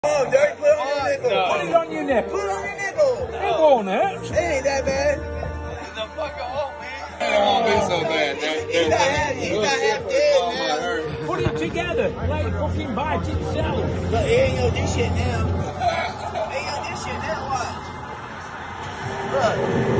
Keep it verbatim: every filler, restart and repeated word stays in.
Oh, Dirk, put it on your nipple. No. Put it on your nipple. Put it on your nipple. It won't hurt. It ain't that bad. The fucking old man. It won't be so bad. He's not half, he's not half dead, man. Put it together. Let it fucking bite itself. Look, he ain't gonna do shit now. He ain't gonna do shit now, watch. Look.